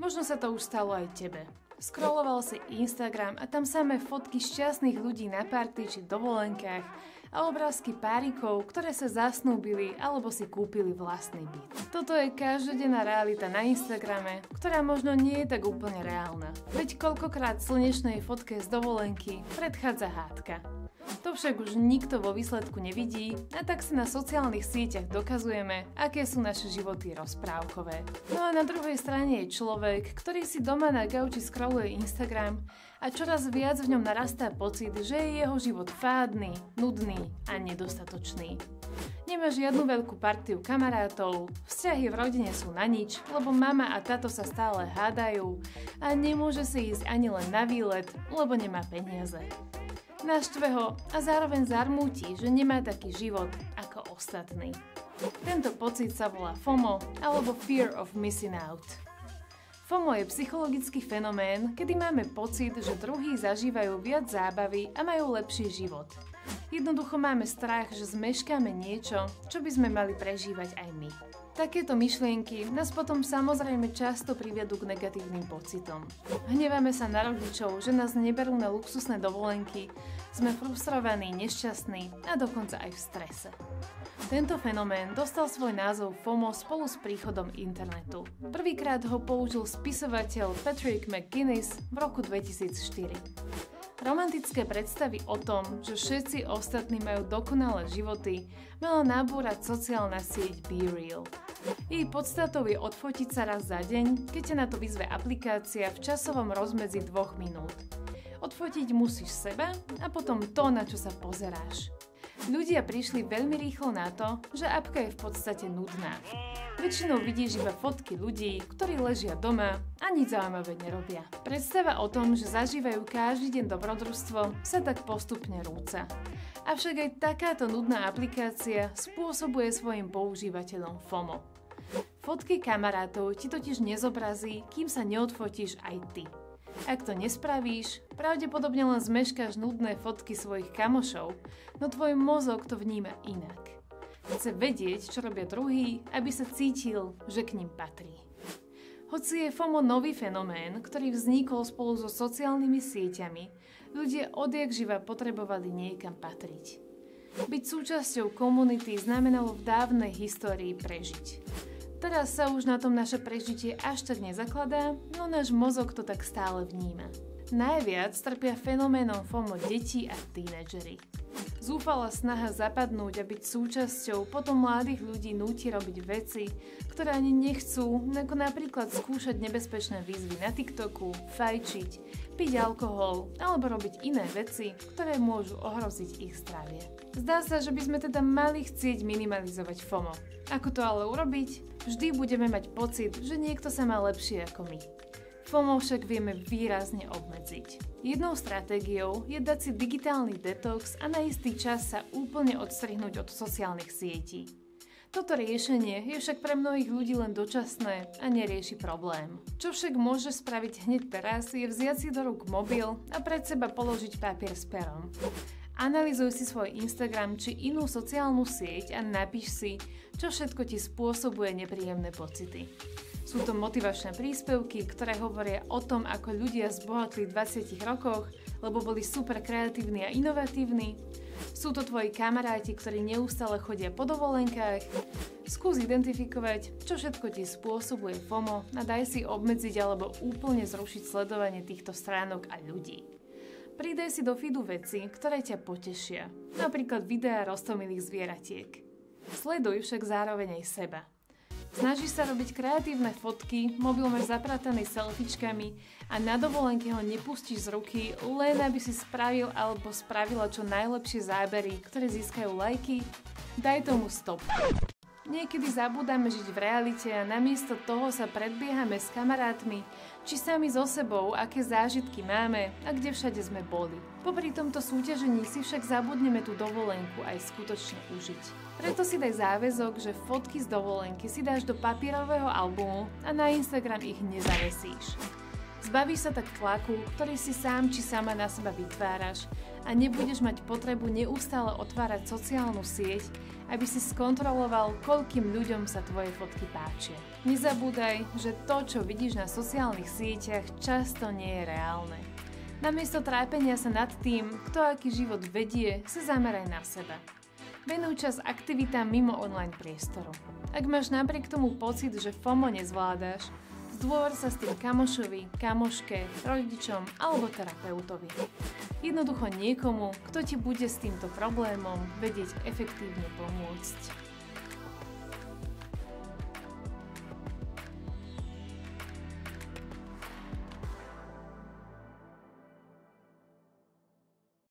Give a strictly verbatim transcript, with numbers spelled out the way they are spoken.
Možno sa to už stalo aj tebe. Scrolloval si Instagram a tam samé fotky šťastných ľudí na party či dovolenkách a obrázky párikov, ktoré sa zasnúbili alebo si kúpili vlastný byt. Toto je každodenná realita na Instagrame, ktorá možno nie je tak úplne reálna. Veď koľkokrát slnečnej fotke z dovolenky predchádza hádka. To však už nikto vo výsledku nevidí a tak si na sociálnych sieťach dokazujeme, aké sú naše životy rozprávkové. No a na druhej strane je človek, ktorý si doma na gauči scrolluje Instagram a čoraz viac v ňom narastá pocit, že je jeho život fádny, nudný a nedostatočný. Nemá žiadnu veľkú partiu kamarátov, vzťahy v rodine sú na nič, lebo mama a táto sa stále hádajú a nemôže si ísť ani len na výlet, lebo nemá peniaze. Naštve ho a zároveň zarmúti, že nemá taký život ako ostatní. Tento pocit sa volá FOMO alebo Fear of Missing Out. FOMO je psychologický fenomén, kedy máme pocit, že druhí zažívajú viac zábavy a majú lepší život. Jednoducho máme strach, že zmeškáme niečo, čo by sme mali prežívať aj my. Takéto myšlienky nás potom samozrejme často privedú k negatívnym pocitom. Hneváme sa na rodičov, že nás neberú na luxusné dovolenky, sme frustrovaní, nešťastní a dokonca aj v strese. Tento fenomén dostal svoj názov FOMO spolu s príchodom internetu. Prvýkrát ho použil spisovateľ Patrick McGuinness v roku dvetisícštyri. Romantické predstavy o tom, že všetci ostatní majú dokonalé životy, mala nabúrať sociálna sieť BeReal. Jej podstatou je odfotiť sa raz za deň, keď ťa na to vyzve aplikácia v časovom rozmedzi dvoch minút. Odfotiť musíš seba a potom to, na čo sa pozeráš. Ľudia prišli veľmi rýchlo na to, že apka je v podstate nudná. Väčšinou vidíš iba fotky ľudí, ktorí ležia doma a nič zaujímavé nerobia. Predstava o tom, že zažívajú každý deň dobrodružstvo, sa tak postupne rúca. Avšak aj takáto nudná aplikácia spôsobuje svojim používateľom FOMO. Fotky kamarátov ti totiž nezobrazí, kým sa neodfotíš aj ty. Ak to nespravíš, pravdepodobne len zmeškáš nudné fotky svojich kamošov, no tvoj mozog to vníma inak. Chce vedieť, čo robia druhí, aby sa cítil, že k ním patrí. Hoci je FOMO nový fenomén, ktorý vznikol spolu so sociálnymi sieťami, ľudia odjakživa potrebovali niekam patriť. Byť súčasťou komunity znamenalo v dávnej histórii prežiť. Teraz sa už na tom naše prežitie až tak nezakladá, no náš mozog to tak stále vníma. Najviac trpia fenoménom FOMO deti a tínedžeri. Zúfala snaha zapadnúť a byť súčasťou potom mladých ľudí núti robiť veci, ktoré ani nechcú, ako napríklad skúšať nebezpečné výzvy na TikToku, fajčiť, piť alkohol alebo robiť iné veci, ktoré môžu ohroziť ich zdravie. Zdá sa, že by sme teda mali chcieť minimalizovať FOMO. Ako to ale urobiť? Vždy budeme mať pocit, že niekto sa má lepšie ako my. FOMO však vieme výrazne obmedziť. Jednou stratégiou je dať si digitálny detox a na istý čas sa úplne odstrihnúť od sociálnych sietí. Toto riešenie je však pre mnohých ľudí len dočasné a nerieši problém. Čo však môže spraviť hneď teraz, je vziať si do rúk mobil a pred seba položiť papier s perom. Analyzuj si svoj Instagram či inú sociálnu sieť a napíš si, čo všetko ti spôsobuje nepríjemné pocity. Sú to motivačné príspevky, ktoré hovoria o tom, ako ľudia zbohatli v dvadsiatich rokoch, lebo boli super kreatívni a inovatívni. Sú to tvoji kamaráti, ktorí neustále chodia po dovolenkách. Skús identifikovať, čo všetko ti spôsobuje FOMO a daj si obmedziť alebo úplne zrušiť sledovanie týchto stránok a ľudí. Pridaj si do feedu veci, ktoré ťa potešia, napríklad videá roztomilých zvieratiek. Sleduj však zároveň aj seba. Snažíš sa robiť kreatívne fotky, mobil máš zaprataný selfiečkami a na dovolenke ho nepustíš z ruky, len aby si spravil alebo spravila čo najlepšie zábery, ktoré získajú lajky? Daj tomu stop. Niekedy zabúdame žiť v realite a namiesto toho sa predbiehame s kamarátmi, či sami so sebou, aké zážitky máme a kde všade sme boli. Popri tomto súťažení si však zabudneme tú dovolenku aj skutočne užiť. Preto si daj záväzok, že fotky z dovolenky si dáš do papierového albumu a na Instagram ich nezavesíš. Zbavíš sa tak tlaku, ktorý si sám či sama na seba vytváraš a nebudeš mať potrebu neustále otvárať sociálnu sieť, aby si skontroloval, koľkým ľuďom sa tvoje fotky páčia. Nezabúdaj, že to, čo vidíš na sociálnych sieťach, často nie je reálne. Namiesto trápenia sa nad tým, kto aký život vedie, sa zameraj na seba. Venuj čas aktivitám mimo online priestoru. Ak máš napriek tomu pocit, že FOMO nezvládaš, zdôver sa s tým kamošovi, kamoške, rodičom alebo terapeutovi. Jednoducho niekomu, kto ti bude s týmto problémom vedieť efektívne pomôcť.